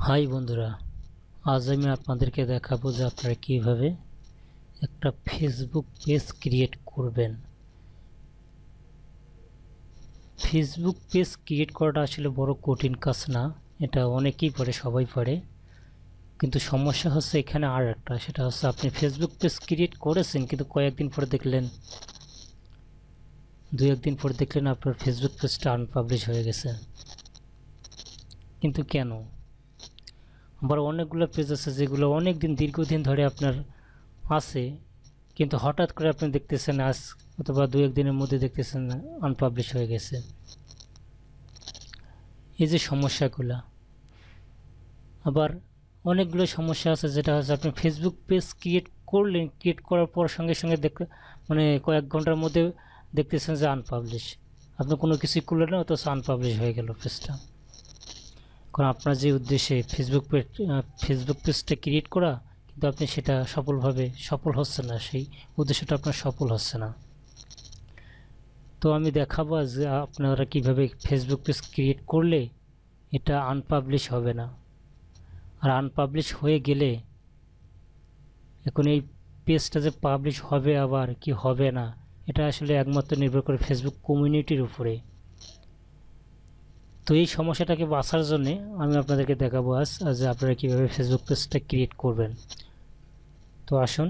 High বন্ধুরা, আজ আমি আপনাদেরকে দেখাবো যে আপনারা কিভাবে একটা ফেসবুক পেজ ক্রিয়েট করবেন। ফেসবুক পেজ ক্রিয়েট করাটা আসলে বড় কঠিন কাজ না, এটা অনেকেই পারে, সবাই পারে। কিন্তু সমস্যা হচ্ছে এখানে আর একটা, সেটা হচ্ছে আপনি ফেসবুক পেজ ক্রিয়েট করেছেন কিন্তু কয়েকদিন পরে দেখলেন, দুই একদিন পরে দেখলেন আপনার ফেসবুক পেজটা আনপাবলিশ হয়ে গেছে। কিন্তু কেন? আবার অনেকগুলো পেজ আছে যেগুলো অনেক দিন, দীর্ঘদিন ধরে আপনার আছে, কিন্তু হঠাৎ করে আপনি দেখতেছেন আজ অথবা দু একদিনের মধ্যে দেখতেছেন আনপাবলিশ হয়ে গেছে। এই যে সমস্যাগুলো, আবার অনেকগুলো সমস্যা আছে যেটা হচ্ছে আপনি ফেসবুক পেজ ক্রিয়েট করলেন, ক্রিয়েট করার পর সঙ্গে সঙ্গে মানে কয়েক ঘন্টার মধ্যে দেখতেছেন যে আনপাবলিশ। আপনি কোনো কিছুই করলেন না, অথচ আনপাবলিশ হয়ে গেল পেজটা। কারণ আপনার যে উদ্দেশ্যে ফেসবুক পেজটা ক্রিয়েট করা, কিন্তু আপনি সেটা সফল হচ্ছে না, সেই উদ্দেশ্যটা আপনার সফল হচ্ছে না। তো আমি দেখাবো যে আপনারা কিভাবে ফেসবুক পেজ ক্রিয়েট করলে এটা আনপাবলিশ হবে না। আর আনপাবলিশ হয়ে গেলে এখন এই পেজটা যে পাবলিশ হবে আবার কি হবে না, এটা আসলে একমাত্র নির্ভর করে ফেসবুক কমিউনিটির উপরে। তো এই সমস্যাটাকে বাঁচার জন্য আমি আপনাদেরকে দেখাবো আজ যে আপনারা কিভাবে ফেসবুক পেজটা ক্রিয়েট করবেন। তো আসুন।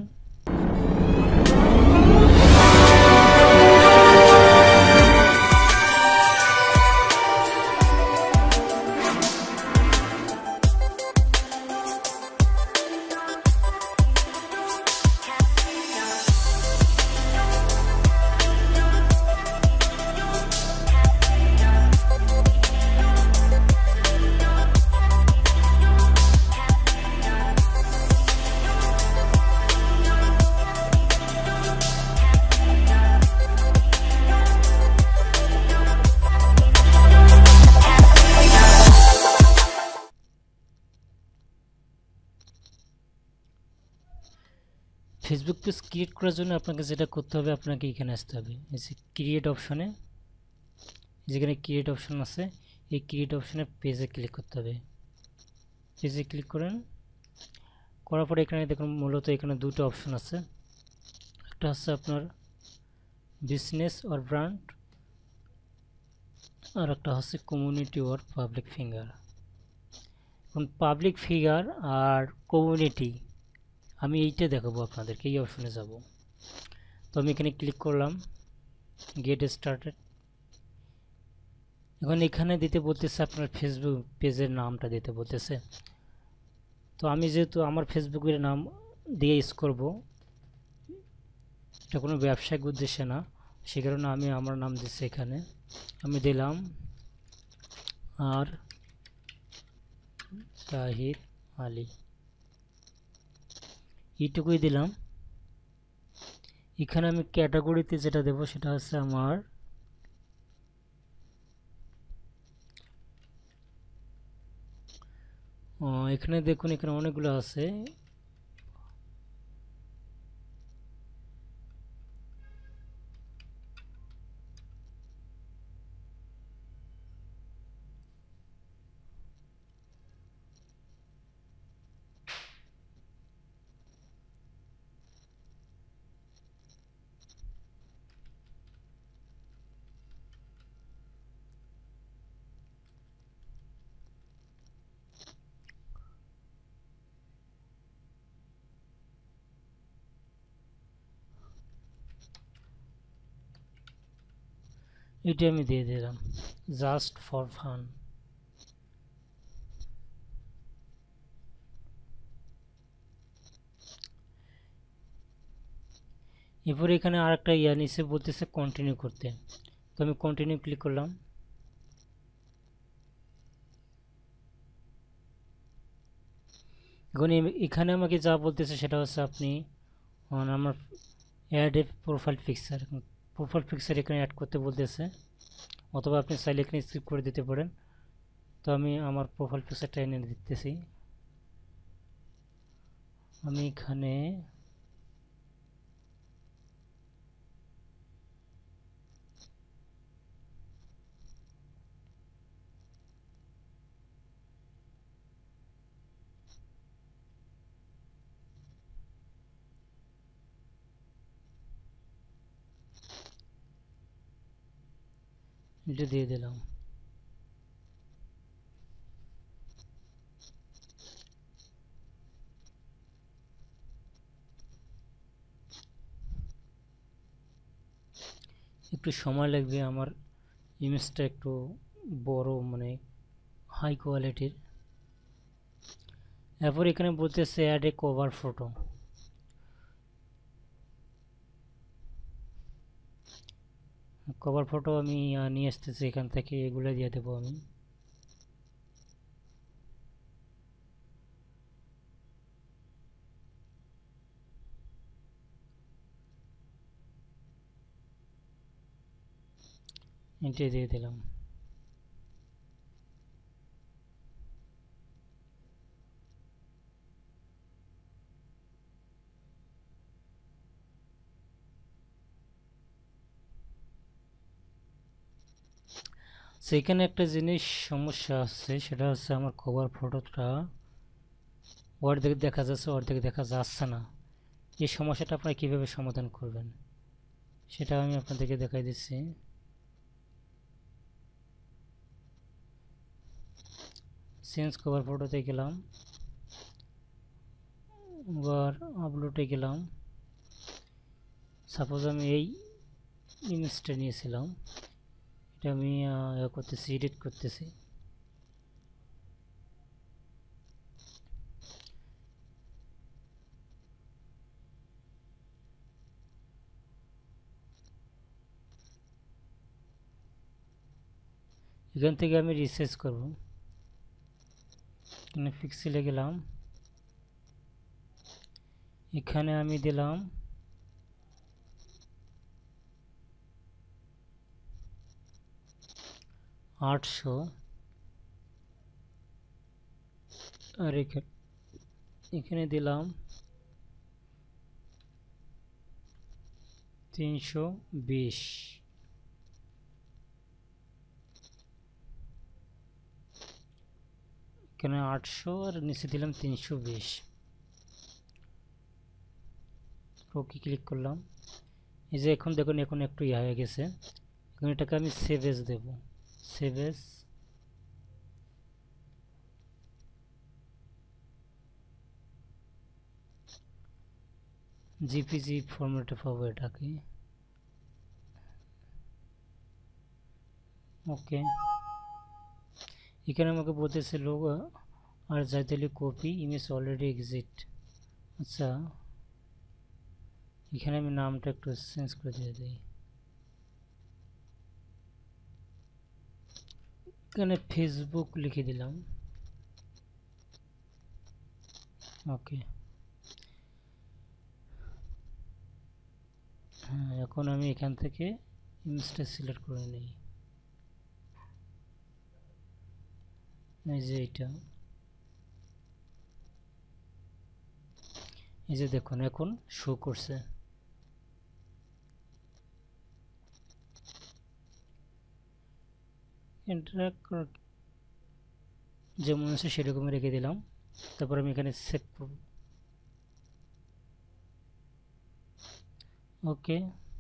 ফেসবুক পেজ ক্রিয়েট করার জন্য আপনাকে যেটা করতে হবে, আপনাকে এখানে আসতে হবে, এই যে ক্রিয়েট অপশনে, যেখানে ক্রিয়েট অপশন আছে, এই ক্রিয়েট অপশনে পেজে ক্লিক করতে হবে। পেজে ক্লিক করার পরে এখানে দেখুন মূলত এখানে দুটো অপশন আছে। একটা হচ্ছে আপনার বিজনেস অর ব্র্যান্ড, আর একটা হচ্ছে কমিউনিটি অর পাবলিক ফিগার। এখন পাবলিক ফিগার আর কমিউনিটি আমি এইটা দেখাবো আপনাদেরকে, এই অপশনে যাব। তো আমি এখানে ক্লিক করলাম, গেট স্টার্টেড। এখন এখানে দিতে বলতেছে আপনার ফেসবুক পেজের নামটা দিতে বলতেছে। তো আমি যেহেতু আমার ফেসবুকের নাম দিয়ে ইউজ করব, এটা কোনো ব্যবসায়িক উদ্দেশ্যে না, সে কারণে আমি আমার নাম দিচ্ছি। এখানে আমি দিলাম আর জাহিদ আলী, এইটুকুই দিলাম। এখানে আমি ক্যাটাগরিতে যেটা দেব সেটা হচ্ছে আমার এখানে দেখুন, এখানে অনেকগুলো আছে। এটা আমি দিয়ে দিলাম জাস্ট ফর ফান। এরপরে এখানে আরেকটা নিচে বলতেছে কন্টিনিউ করতে, তো আমি কন্টিনিউ ক্লিক করলাম। এখন এখানে আমাকে যা বলতেছে সেটা হচ্ছে আপনি আমার অ্যাড এ প্রোফাইল পিকচার, এখানে অ্যাড করতে বলতেছে, অথবা আপনি চাইলে এখানে স্কিপ করে দিতে পারেন। তো আমি আমার প্রোফাইল পিকচারটা এনে দিতেছি। আমি এখানে এটা দিয়ে দিলাম। একটু সময় লাগবে, আমার ইমেজটা একটু বড়, মানে হাই কোয়ালিটির। এরপর এখানে বলতেছে add a cover photo. Cover photo আমি নিয়ে আসতেছি এখান থেকে, এগুলো দিয়ে দেবো আমি। এটা দিয়ে দিলাম। সেখানে একটা জিনিস সমস্যা আছে, সেটা হচ্ছে আমার কভার ফটোটা অর্ধেক দেখা যাচ্ছে, অর্ধেক দেখা যাচ্ছে না। এই সমস্যাটা আপনারা কীভাবে সমাধান করবেন সেটা আমি আপনাদেরকে দেখাই দিচ্ছি। চেঞ্জ কভার ফটোতে গেলাম, আবার আপলোডে গেলাম। সাপোজ আমি এই ইমেজটা নিয়েছিলাম, এটা আমি করতেছি, এডিট করতেছি। এখান থেকে আমি রিসার্চ করব, এখানে পিক্সেলে গেলাম, এখানে আমি দিলাম 800, আর এখানে দিলাম 320। এখানে 800 আর নিচে দিলাম 320। ওকে ক্লিক করলাম। এই যে এখন দেখুন, এখন একটু ইয়ে হয়ে গেছে। এখন এটাকে আমি সেভ এজ দেব, সেভ এজ। জিপিজি ফরম্যাটে পাবো এটাকে। ওকে, এখানে আমাকে বলতেছিল আর যাইতেলি কপি ইমেজ অলরেডি এক্সিট। আচ্ছা, এখানে আমি নামটা একটু চেঞ্জ করে দিয়ে দিই, এখানে ফেসবুক লিখে দিলাম। ওকে, হ্যাঁ, এখন আমি এখান থেকে ইমেজটা সিলেক্ট করে নিই। এই যে এটা, এই যে দেখুন এখন শো করছে। যেমন আছে সেরকমই রেখে দিলাম। তারপর আমি এখানে সেভ করব। ওকে,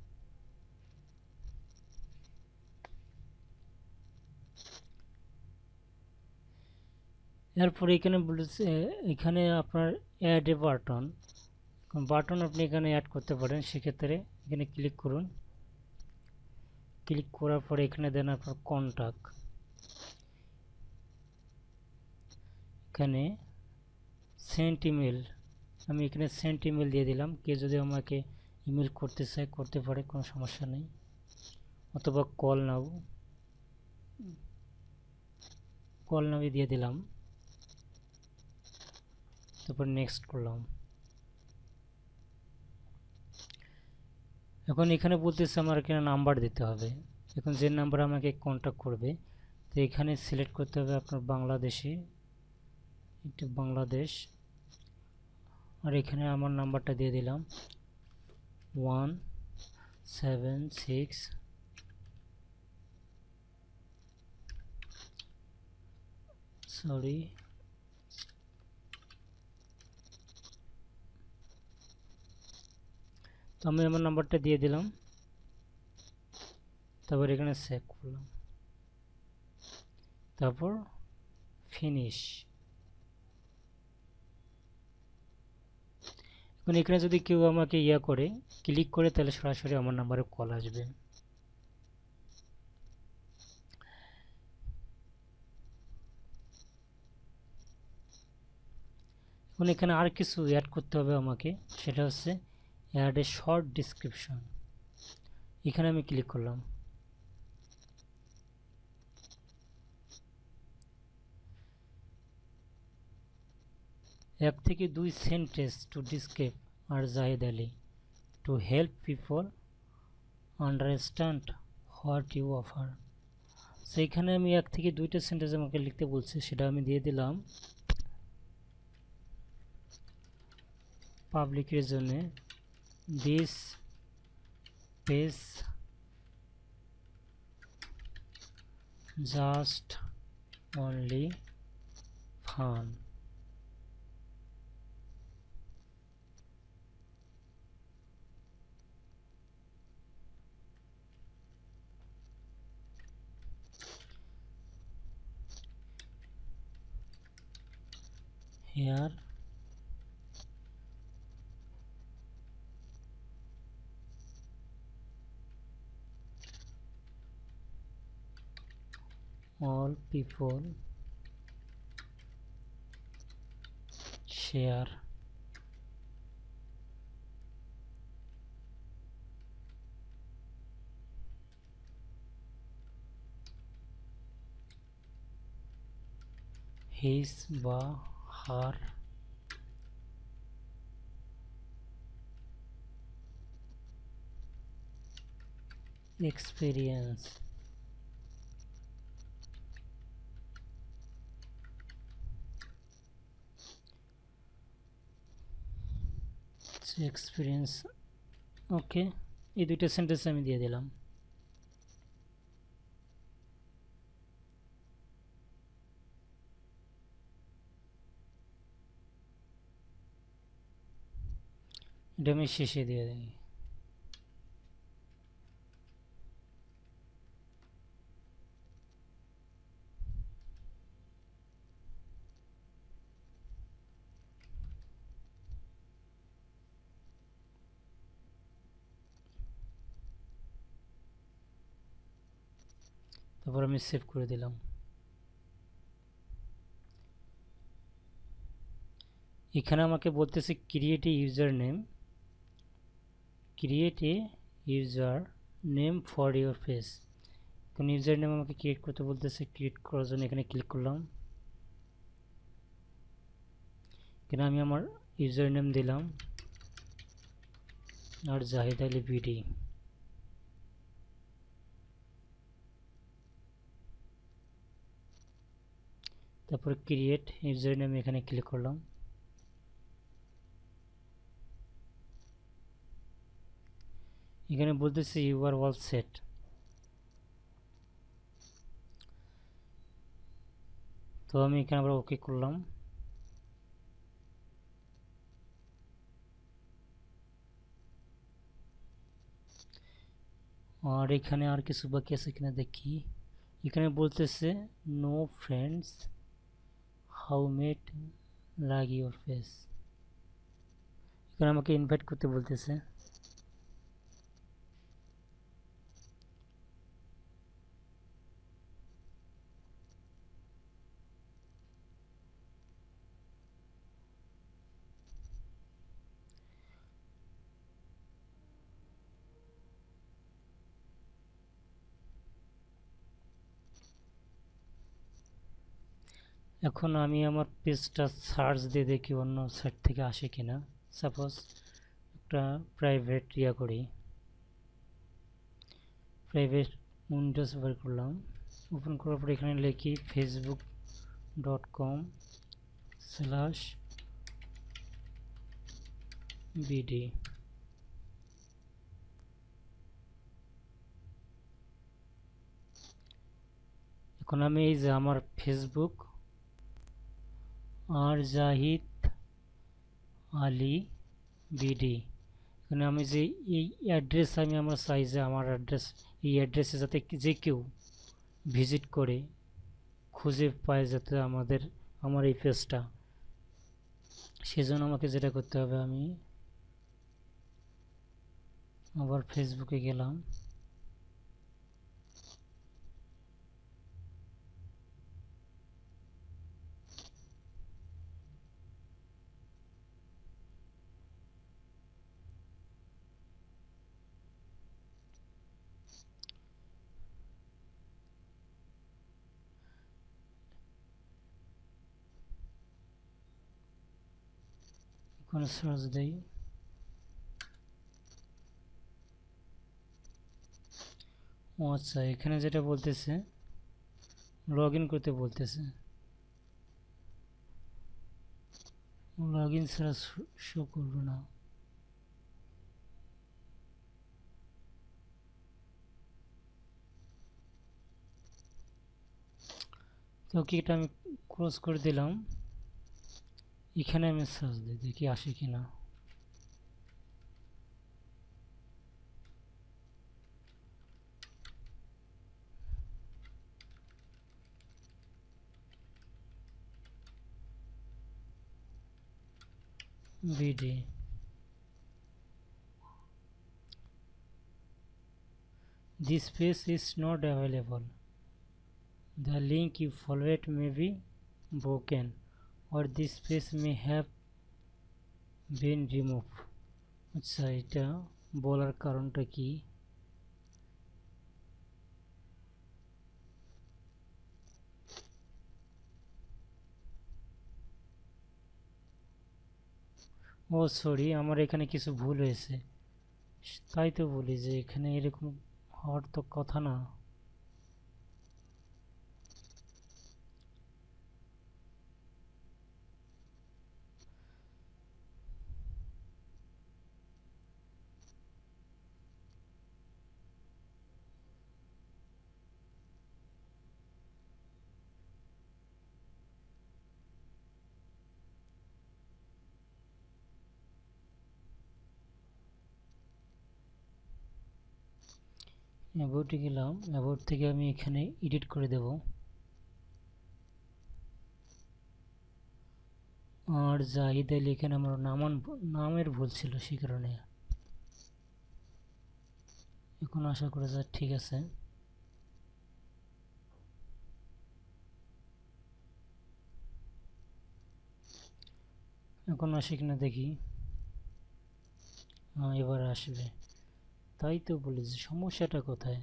এরপরে এখানে বলেছে, এখানে আপনার অ্যাড এ বাটন, বাটন আপনি এখানে অ্যাড করতে পারেন। সেক্ষেত্রে এখানে ক্লিক করুন, ক্লিক করার পরে এখানে দেন আপনার কন্টাক্ট। এখানে সেন্ট ইমেল, আমি এখানে সেন্ট ইমেল দিয়ে দিলাম। কেউ যদি আমাকে ইমেল করতে চায় করতে পারে, কোনো সমস্যা নেই। অথবা কল নাও, কল নাও দিয়ে দিলাম। তারপর নেক্সট করলাম। এখন এখানে বলতেছে আমার এখানে নাম্বার দিতে হবে। এখন যে নাম্বার আমাকে কন্ট্যাক্ট করবে, তো এখানে সিলেক্ট করতে হবে আপনার বাংলাদেশি, এটা বাংলাদেশ। আর এখানে আমার নাম্বারটা দিয়ে দিলাম 176, সরি, তো আমি আমার নাম্বারটা দিয়ে দিলাম। তারপর এখানে সেভ করলাম। তারপর ফিনিশ। এখন এখানে যদি কেউ আমাকে করে ক্লিক করে, তাহলে সরাসরি আমার নাম্বারে কল আসবে। এখন এখানে আর কিছু অ্যাড করতে হবে আমাকে, সেটা হচ্ছে অ্যাড এ শর্ট ডিসক্রিপশন। এখানে আমি ক্লিক করলাম। 1 থেকে 2 সেন্টেন্স টু ডিসক্রাইব আর Zahid Ali to help people understand what you offer. সেইখানে আমি 1 থেকে 2টা সেন্টেন্স আমাকে লিখতে বলছে, সেটা আমি দিয়ে দিলাম। পাবলিকের জন্য this page just only fun. Here all people share his বা her experience ওকে। এই 2টা সেন্টেন্স আমি দিয়ে দিলাম। এটা আমি শেষে দিয়ে দিই। তারপর আমি সেভ করে দিলাম। এখানে আমাকে বলতেছে create a user name, create a user name for your page. এখন ইউজার নেম আমাকে ক্রিয়েট করতে বলতেছে, ক্রিয়েট করার জন্য এখানে ক্লিক করলাম। এখানে আমি আমার ইউজার নেম দিলাম আর জাহিদ আলী বিডি। তারপর ক্রিয়েট ইউজার নেম এখানে ক্লিক করলাম। এখানে বলতেছে ইউ আর অল সেট। তো আমি এখানে আবার ওকে করলাম। আর এখানে আর কিছু বাকি আছে কিনা দেখি। এখানে বলতেছে no friends how met like your face. এখানে আমাকে ইনভাইট করতে বলতেছে। এখন আমি আমার পেজটা সার্চ দিয়ে দেখি অন্য সাইট থেকে আসে কিনা। সাপোজ একটা প্রাইভেট করি, প্রাইভেট উইন্ডোজ বের করলাম। ওপেন করার পর এখানে লিখি facebook.com/bd। এখন আমি এই যে আমার ফেসবুক আর জাহিদ আলী বিডি, এখানে আমি যে এই অ্যাড্রেস আমি আমার চাই যে আমার অ্যাড্রেস, এই অ্যাড্রেসে যাতে যে কেউ ভিজিট করে খুঁজে পায় যাতে আমার এই পেজটা। সেজন্য আমাকে যেটা করতে হবে, আমি আবার ফেসবুকে গেলাম। এখানে সার্চ দেই। ও আচ্ছা, এখানে যেটা বলতেছে লগ ইন করতে বলতেছে। লগ ইন ছাড়া শো করবে না। তো কি এটা আমি ক্লোজ করে দিলাম। এখানে আমি সার্চ দিই, দেখি আসে কিনা। BD, this page is not available. The link you followed may be broken or this page may have been removed. আচ্ছা, এটা বলার কারণটা কি? ও সরি, আমার এখানে কিছু ভুল হয়েছে। তাই তো বলি যে এখানে এরকম হওয়ার তো কথা না। অ্যাবাউটে গেলাম, অ্যাবাউট থেকে আমি এখানে এডিট করে দেব। আর জাহিদ আলী, এখানে আমার নামের ভুল ছিল, সেই কারণে। এখন আশা করা যায় ঠিক আছে। এখন আসে কিনা দেখি। এবার আসবে। তাই তো বলি যে সমস্যাটা কোথায়।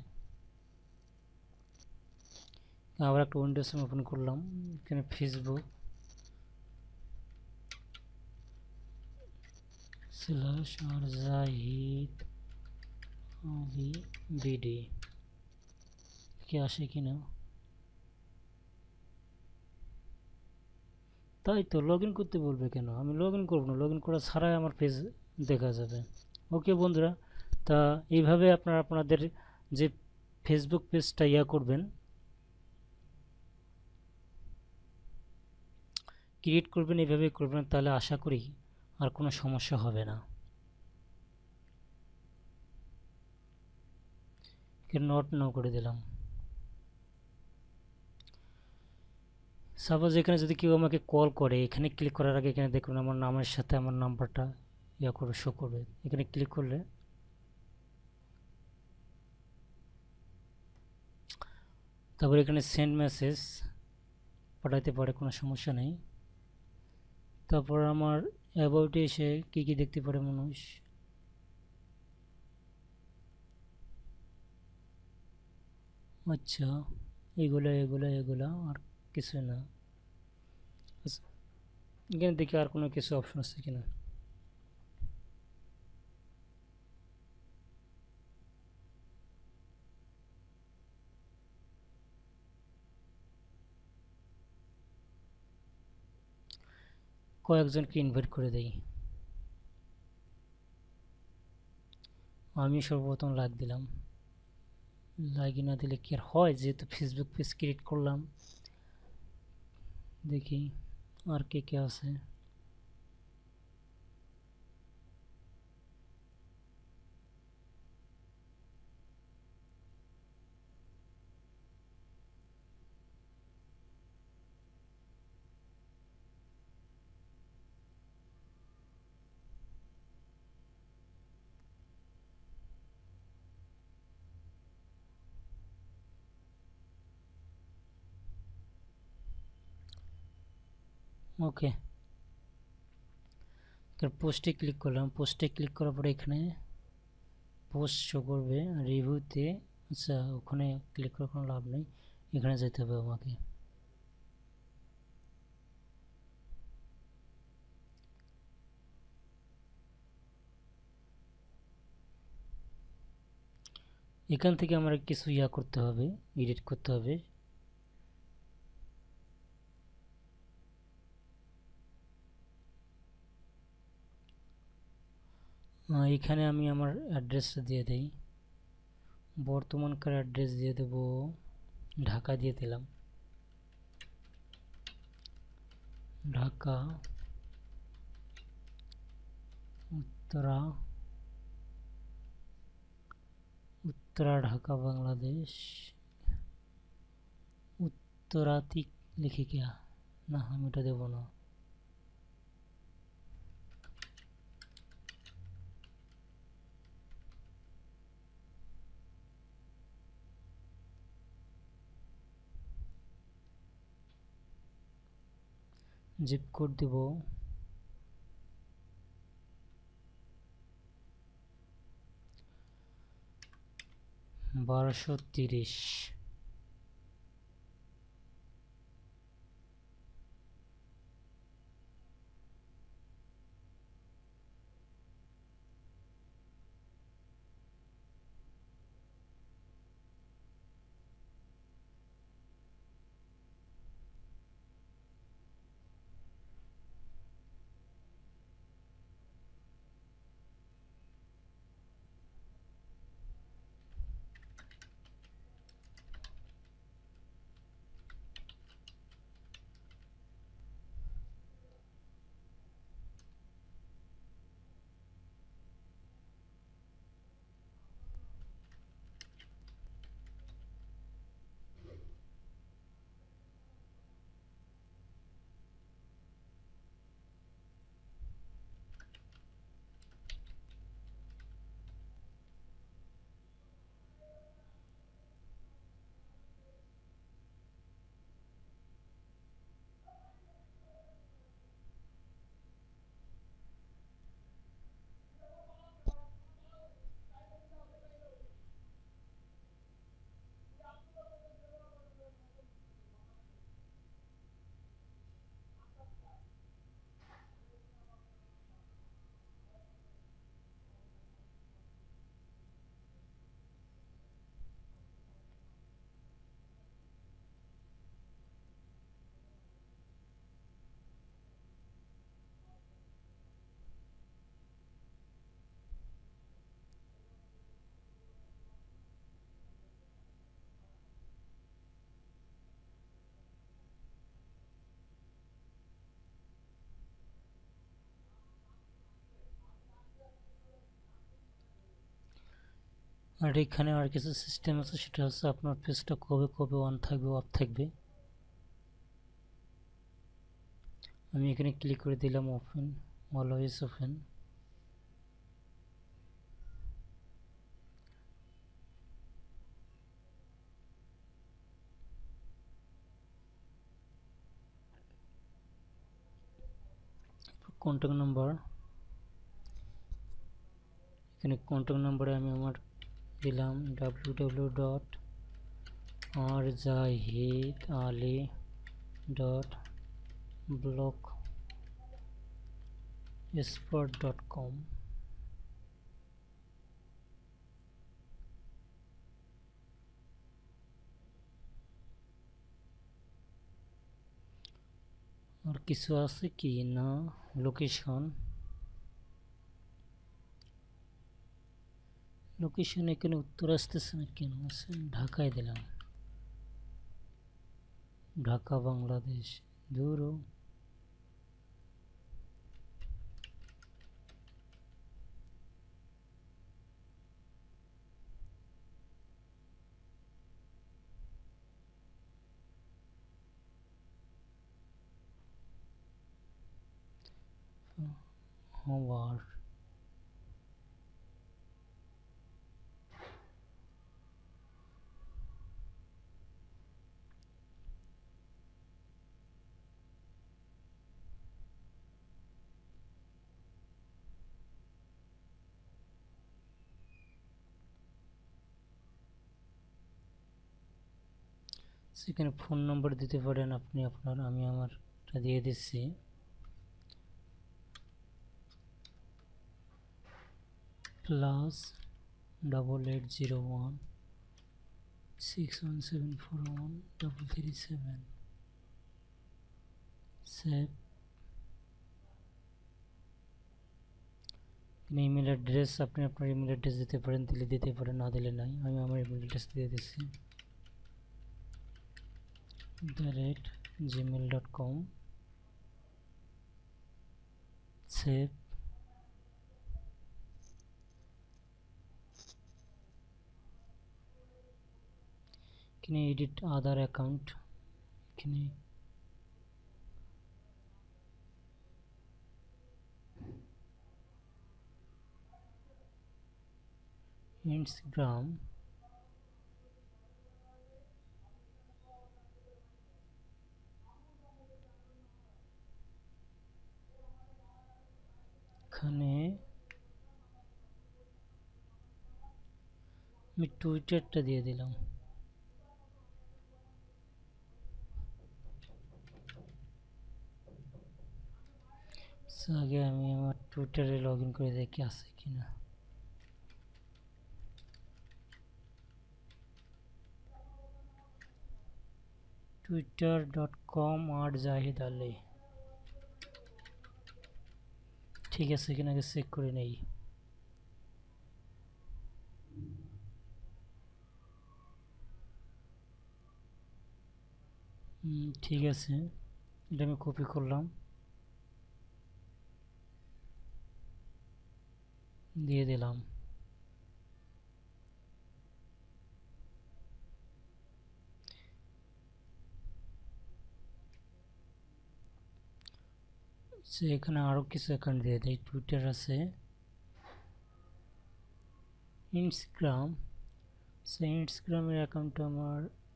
আবার একটা উইন্ডোজ ওপেন করলাম, এখানে ফেসবুক স্ল্যাশ আর জাহিদ আলী বিডি, কি আসে কিনা। তাই তো লগ ইন করতে বলবে কেন? আমি লগ ইন করবো না, লগ ইন করা ছাড়াই আমার পেজ দেখা যাবে। ওকে বন্ধুরা, তা এইভাবে আপনারা আপনাদের যে ফেসবুক পেজটা করবেন, ক্রিয়েট করবেন, এইভাবেই করবেন, তাহলে আশা করি আর কোনো সমস্যা হবে না। নট নো করে দিলাম। সাপোজ এখানে যদি কেউ আমাকে কল করে, এখানে ক্লিক করার আগে এখানে দেখুন আমার নামের সাথে আমার নাম্বারটা করে শো করবে। এখানে ক্লিক করলে তারপর এখানে সেন্ড মেসেজ পাঠাইতে পারে, কোনো সমস্যা নেই। তারপর আমার অ্যাবাউটে এসে কি কি দেখতে পারে মানুষ। আচ্ছা, এগুলা আর কিছু না। আচ্ছা, এখানে দেখি আর কোনো কিছু অপশন আছে কিনা। কয়েকজনকে ইনভাইট করে দেই। আমি সর্বপ্রথম লাইক দিলাম। লাইক না দিলে কি আর হয়, যেহেতু ফেসবুক পেজ ক্রিয়েট করলাম। দেখি আর কে কে আছে। ওকে, পোস্টে ক্লিক করলাম। পোস্টে ক্লিক করার পরে এখানে পোস্ট শো করবে রিভিউতে। আচ্ছা, ওখানে ক্লিক করার কোনো লাভ নেই, এখানে যেতে হবে আমাকে। এখান থেকে আমার কিছু করতে হবে, এডিট করতে হবে। এখানে আমি আমার অ্যাড্রেসটা দিয়ে দেই, বর্তমানকার অ্যাড্রেস দিয়ে দেব, ঢাকা দিয়ে দিলাম, ঢাকা উত্তরা, উত্তরা ঢাকা বাংলাদেশ। উত্তরাতি লিখে গিয়া না, আমি ওটা দেবো না। জিপ কোড দিব 1230। আর এখানে আর কিছু সিস্টেম আছে, সেটা হচ্ছে আপনার পেজটা কবে কবে অন থাকবে, অফ থাকবে। আমি এখানে ক্লিক করে দিলাম open, always open. Contact number, এখানে কন্ট্যাক্ট নাম্বারে আমি আমার দিলাম www.rzahidali.blogspot.com। আর কিছু আছে কি না, লোকেশন, লোকেশন এখানে উত্তর আসতেছে না কেন, আছে ঢাকায় দিলাম, ঢাকা বাংলাদেশ। দূর হওয়ার। সেখানে ফোন নম্বর দিতে পারেন আপনি আপনার, আমি আমারটা দিয়ে দিচ্ছি। +880161741337 সেভ। ইমেল অ্যাড্রেস আপনি আপনার ইমেল অ্যাড্রেস দিতে পারেন, দিলে দিতে পারেন, না দিলে নাই। আমি আমার ইমেল অ্যাড্রেস দিয়ে দিচ্ছি @gmail.com সেভ। এখানে এডিট আদার অ্যাকাউন্ট, এখানে ইনস্টাগ্রাম, এখানে আমি টুইটারটা দিয়ে দিলাম। আগে আমি আমার টুইটারে লগ ইন করে দেখি আছে কিনা। twitter.com/জাহিদ আলী, ঠিক আছে কিনা আগে চেক করে নেই। ঠিক আছে, এটা আমি কপি করলাম, দিয়ে দিলাম। এখানে আরো কিছু অ্যাকাউন্ট দিয়ে দেয়। টুইটার আছে, ইনস্টাগ্রাম, ইনস্টাগ্রামের অ্যাকাউন্টটা আমার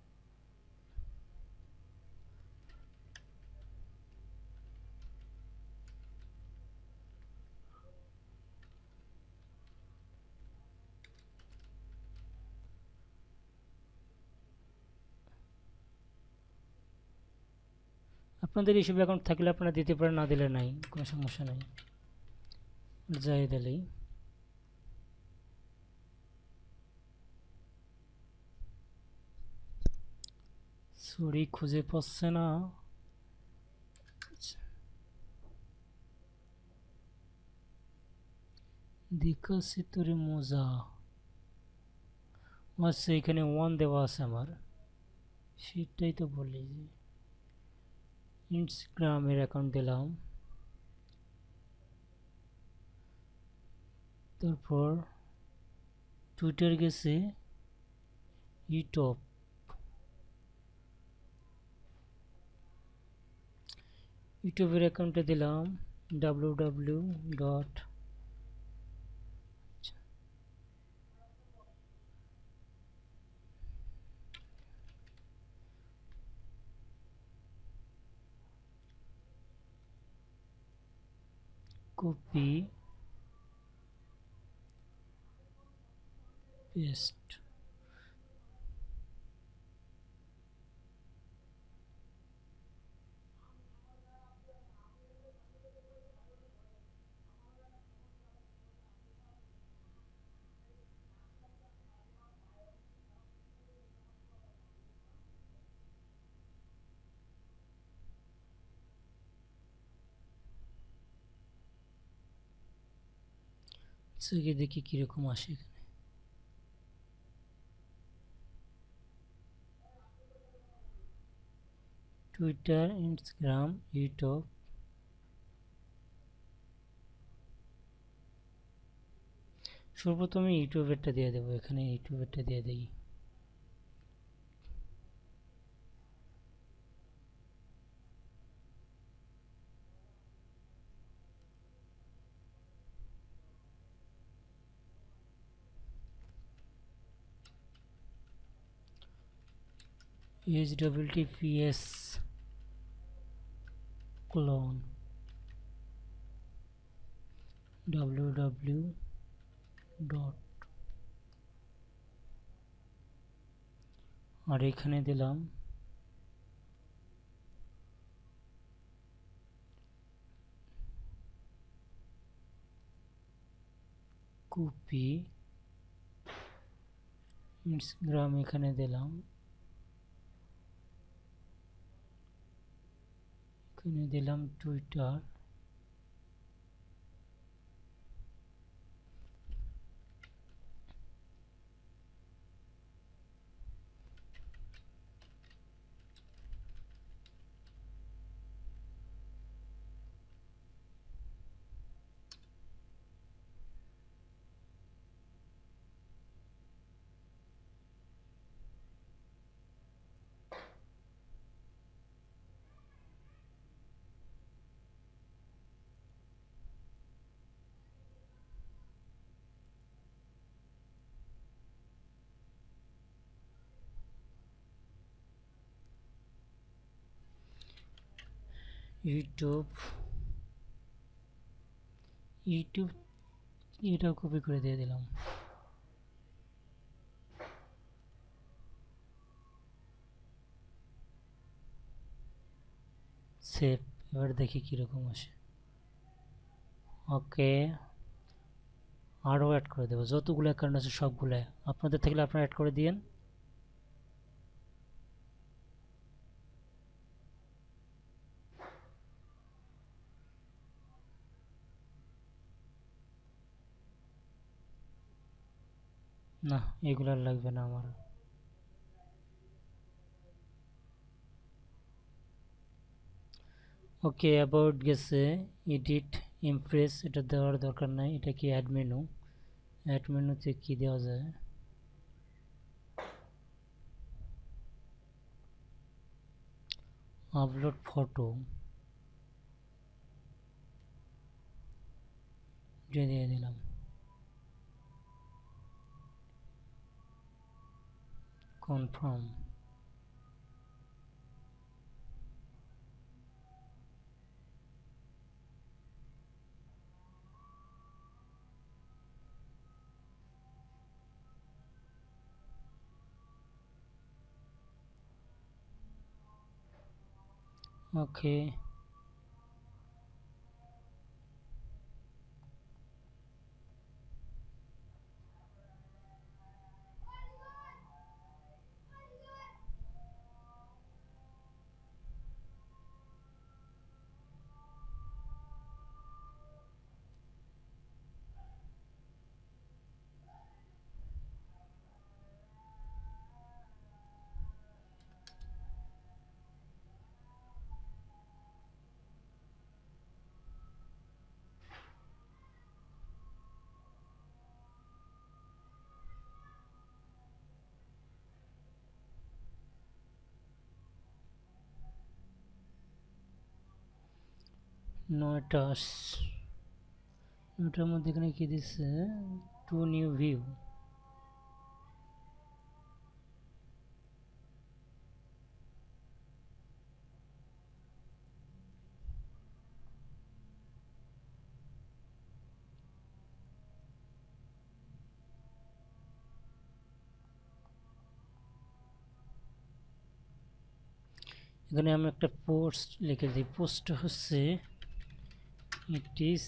আপনাদের এইসব অ্যাকাউন্ট থাকলে আপনারা দিতে পারেন, না দিলে নাই, কোনো সমস্যা নাই। জাহিদ আলী, সরি খুঁজে পাচ্ছে না। বিকশিতরে মোজা, আচ্ছা এখানে 1 দেওয়া আছে আমার, সেটাই তো বলি যে ইনস্টাগ্রামের অ্যাকাউন্ট দিলাম, তারপর টুইটার গেছে, ইউটিউব, ইউটিউবের অ্যাকাউন্টে দিলাম www. কপি পেস্ট, সেকে দেখি কিরকম আসে। এখানে টুইটার, ইনস্টাগ্রাম, ইউটিউব, সর্বপ্রথমে ইউটিউবেরটা দিয়ে দেবো, এখানে ইউটিউবেরটা দিয়ে দিই। https clone www. আর এখানে দিলাম কপি ইনস্টাগ্রাম এখানে দিলাম, এখানে দিলাম টুইটার, ইউটিউব, ইউটিউব এটাও কপি করে দিয়ে দিলাম। সেভ। এবার দেখি কিরকম আসে। ওকে, আরও অ্যাড করে দেবো, যতগুলো অ্যাকাউন্ট আছে সবগুলো। আপনাদের থাকলে আপনারা অ্যাড করে দিয়েন। না, এগুলো আর লাগবে না আমার। ওকে, অ্যাবাউট গেছে, এডিট ইমপ্রেস এটা দেওয়ার দরকার নাই। এটা কি অ্যাড মেনু? অ্যাড মেনুতে কি দেওয়া যায়? আপলোড ফটো দিয়ে দিলাম। কনফার্ম। ওকে, নয়টার মধ্যে এখানে কি দিচ্ছে? To new view. এখানে আমি একটা পোস্ট লিখে দিই। পোস্ট হচ্ছে it is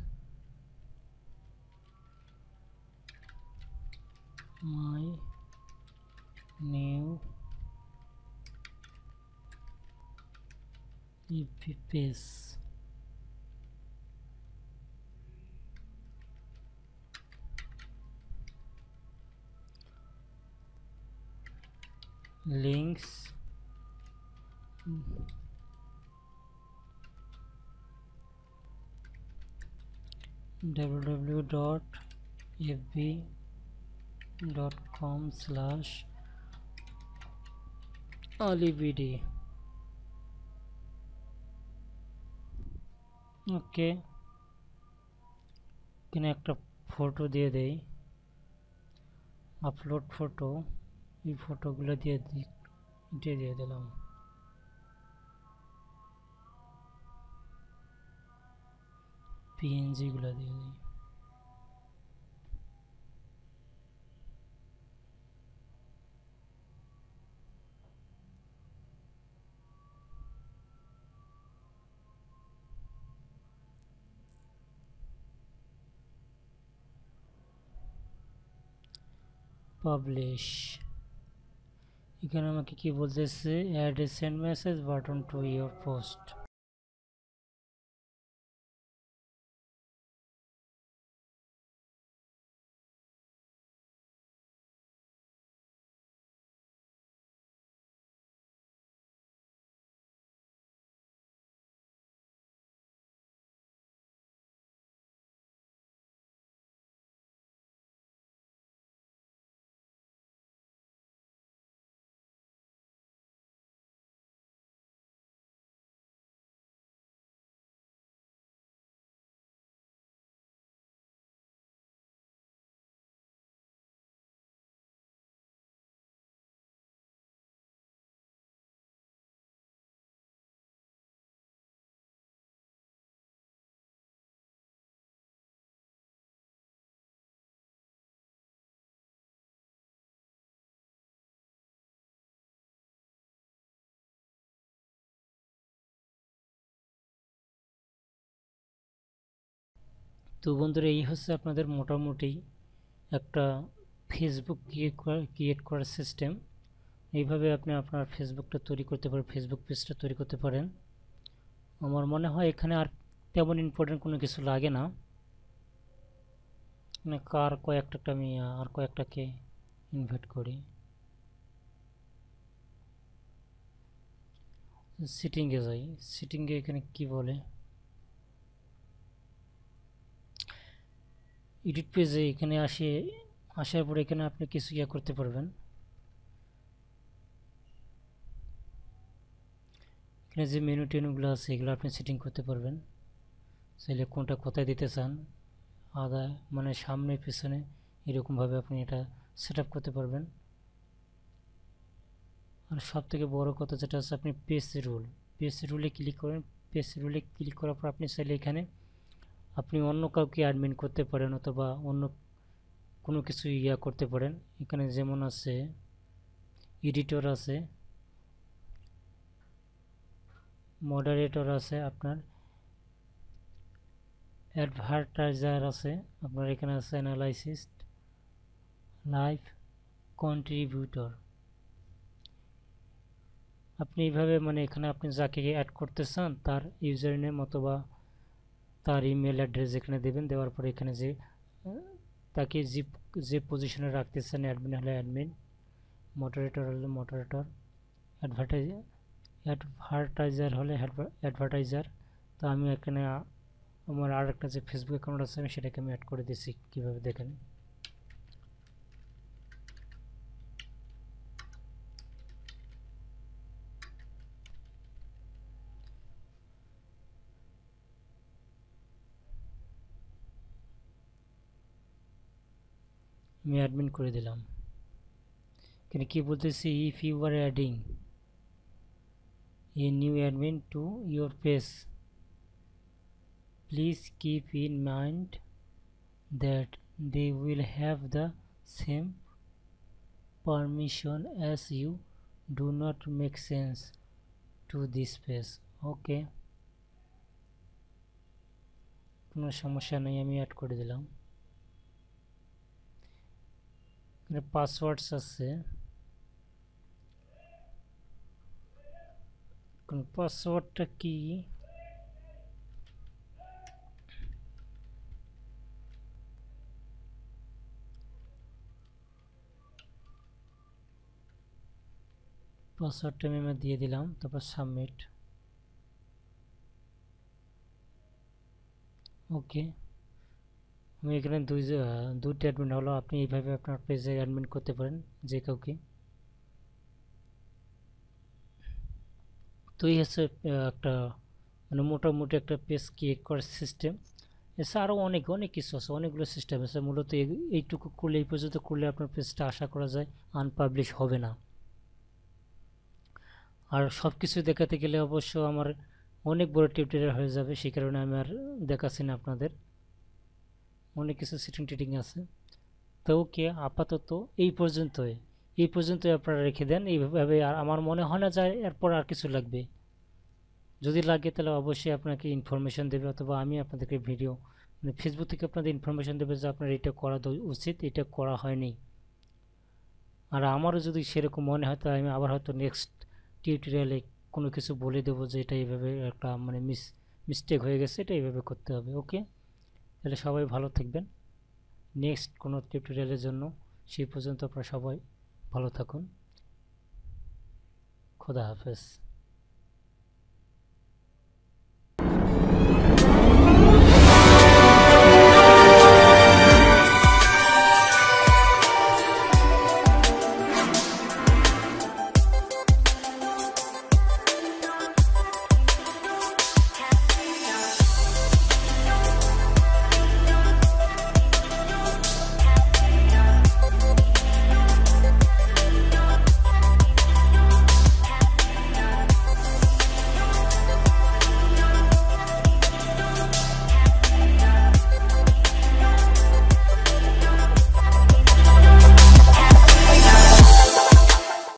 my new EP page. Links www.fb.com/alibd। Okay, এখানে একটা ফটো দিয়ে দেই, আপলোড ফটো। এই ফটোগুলো দিয়ে দিলাম। পিএনজি গুলো দিয়ে দিই। পাবলিশ। এখানে আমাকে কি বলতেছে, add a send message button to your post. তো বন্ধুরা, এই হচ্ছে আপনাদের মোটামুটি একটা ফেসবুক ক্রিয়েট করার সিস্টেম। এইভাবে আপনি আপনার ফেসবুকটা তৈরি করতে পারেন, ফেসবুক পেজটা তৈরি করতে পারেন। আমার মনে হয় এখানে আর তেমন ইম্পর্টেন্ট কোনো কিছু লাগে না। মানে আমি আর কয়েকটাকে ইনভাইট করি। সিটিংয়ে যাই, সিটিংয়ে এখানে কি বলে, এডিট পেজে এখানে আসার পরে এখানে আপনি কিছু করতে পারবেন। এখানে যে মেনু টেনুগুলো আছে এগুলো আপনি সেটিং করতে পারবেন। চাইলে কোনটা কোথায় দিতে চান, মানে সামনে পিছনে এরকমভাবে আপনি এটা সেট করতে পারবেন। আর সব থেকে বড় কথা যেটা আছে, আপনি পেজ রুলে ক্লিক করেন। পেজ রুলে ক্লিক করার পর আপনি চাইলে এখানে আপনি অন্য কাউকে অ্যাডমিন করতে পারেন, অথবা অন্য কোনো কিছু করতে পারেন। এখানে যেমন আছে এডিটর আছে, মডারেটর আছে, আপনার অ্যাডভার্টাইজার আছে, আপনার এখানে আছে অ্যানালাইসিস্ট, লাইভ কন্ট্রিবিউটর। আপনি এইভাবে মানে এখানে আপনি যাকে অ্যাড করতে চান তার ইউজার নেম অথবা তার ইমেল অ্যাড্রেস এখানে দেবেন। দেওয়ার পরে এখানে তাকে যে পজিশনে রাখতে চান, অ্যাডমিন হলে অ্যাডমিন, মডারেটর হলে মডারেটর, অ্যাডভার্টাইজার হলে অ্যাডভার্টাইজার। তো আমি এখানে আমার আর একটা যে ফেসবুক অ্যাকাউন্ট আছে আমি সেটাকে আমি অ্যাড করে দিচ্ছি। কীভাবে দেখেন, আমি অ্যাডমিন করে দিলাম। এখানে কি বলতেছি, if you are adding a new admin to your page, please keep in mind that they will have the same permission as you. Do not make sense to this page. Okay, কোনো সমস্যা নেই, আমি add করে দিলাম। এখানে passwords আছে, কোন পাসওয়ার্ডটা কি, পাসওয়ার্ডটা আমি দিয়ে দিলাম। তারপর সাবমিট। ওকে, আমি এখানে দুইটা অ্যাডমিন হলো। আপনি এইভাবে আপনার পেজে অ্যাডমিন করতে পারেন যে কাউকে। তো এই হচ্ছে একটা মানে মোটামুটি একটা পেজ ক্রিয়েট করার সিস্টেম। এছাড়া আরও অনেক কিছু আছে, অনেকগুলো সিস্টেম আছে। মূলত এইটুকু করলে, এই পর্যন্ত করলে আপনার পেজটা আশা করা যায় আনপাবলিশ হবে না। আর সব কিছু দেখাতে গেলে অবশ্য আমার অনেক বড় টিউটোরিয়াল হয়ে যাবে, সেই কারণে আমি আর দেখাচ্ছি না আপনাদের। অনেক কিছু সেটিং আছে। তো ওকে, আপাতত এই পর্যন্তই আপনারা রেখে দেন এইভাবে। আর আমার মনে হয় না যে এরপর আর কিছু লাগবে। যদি লাগে তাহলে অবশ্যই আপনাকে ইনফরমেশন দেবে, অথবা আমি আপনাদেরকে ভিডিও মানে ফেসবুক থেকে আপনাদের ইনফরমেশন দেবে যে আপনার এটা করা উচিত, এটা করা হয়নি। আর আমারও যদি সেরকম মনে হয় তো আমি আবার হয়তো নেক্সট টিউটোরিয়ালে কোনো কিছু বলে দেবো যে এটা এইভাবে একটা মানে মিস্টেক হয়ে গেছে, এটা এইভাবে করতে হবে। ওকে, তাহলে সবাই ভালো থাকবেন নেক্সট কোনো টিউটোরিয়ালের জন্য। সেই পর্যন্ত আপনারা সবাই ভালো থাকুন। খোদা হাফেজ।